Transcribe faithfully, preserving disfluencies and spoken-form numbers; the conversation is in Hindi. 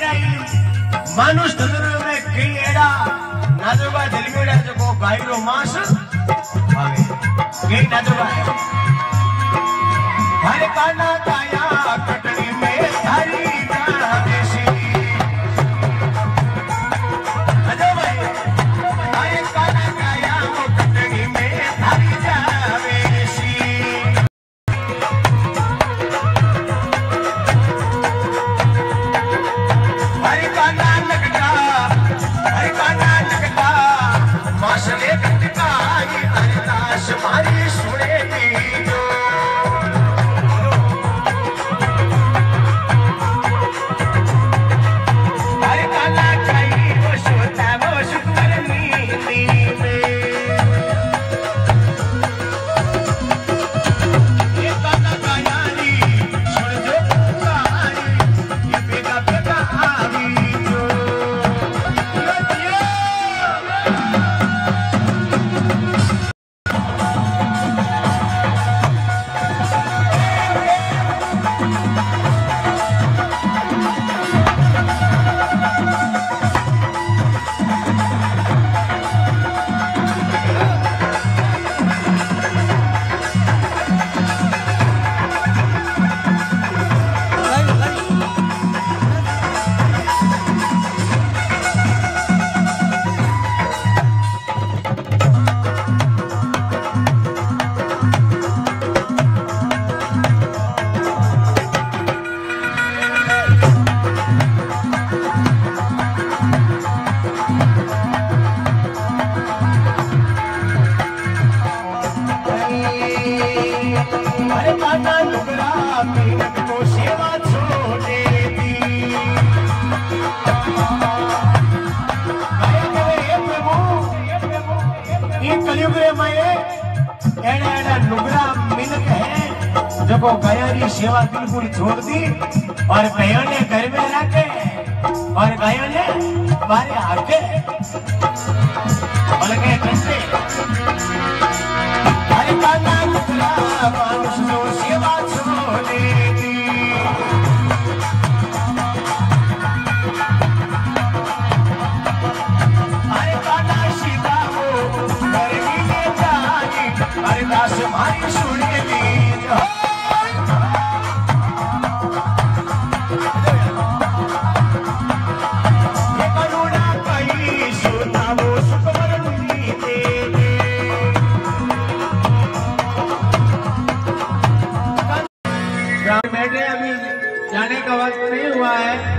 मानुष नजर में कई एड़ा नाजुबा दिलमेड़ा जो गायरो मांस भावे कई नाजुबा है हर काना काया कटनी में हरी ना देसी अजो भाई हर काना काया कटनी में हरी जावेसी हर काना लगता हर काना लगता मासले कटका ये अरदास मारी सुनेगी अरे काना नुकरा मीनक को सेवा छोड़े दी ये कलयुग रे माये एड़ा एड़ा नुकरा मीनक है जो को गया री सेवा बिल्कुल छोड़ दी और गया ने घर में रखे और गया ने मारे आगे अलगे ठंडे अरे काना नुकरा मानुष जो सेवा छोड़े दी अरे काना सीता हो घर में जानी अरे दास मारी सुने दी ये करुणा कई सुना वो सुखमर मुनि दे बैठे अभी जाने का वक्त नहीं हुआ है।